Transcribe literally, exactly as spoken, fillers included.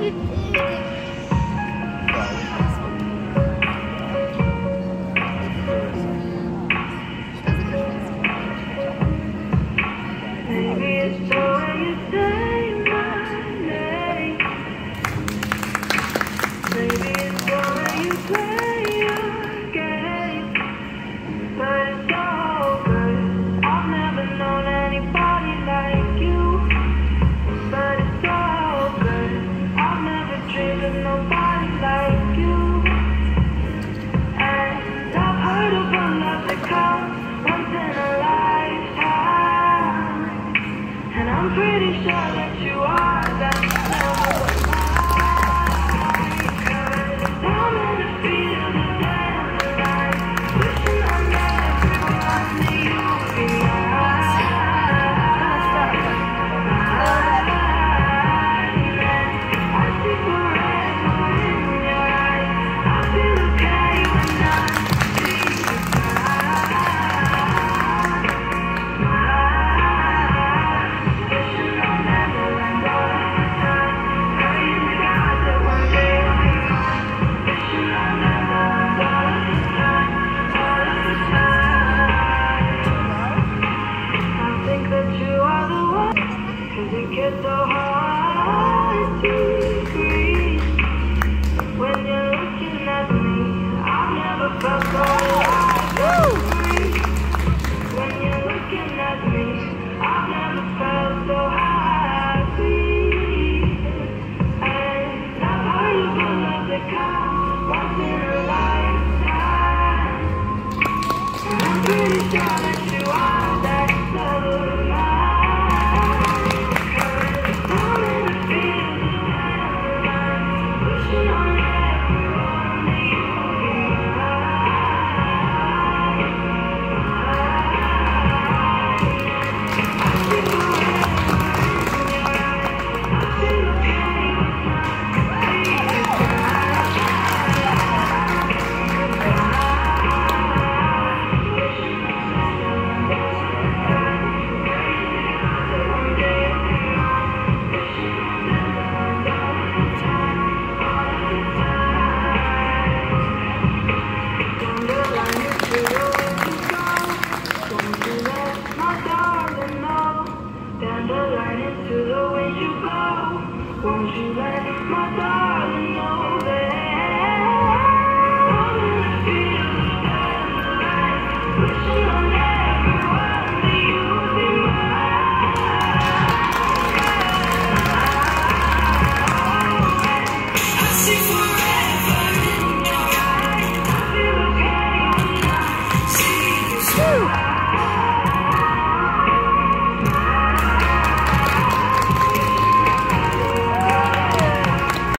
I'm pretty sure that you are that love of mine. I'm in the field of dandelion, wishing on everyone that you'd be mine. I see forever in your eyes. I feel okay when I see you it gets so hard to breathe when you're looking at me. I've never felt so alive. When you're looking at me, I've never felt so happy. And I've heard of a love that comes once in a lifetime. And I'm pretty sure that you are that love of mine. Dandelion into the wind you go. Won't you let my darling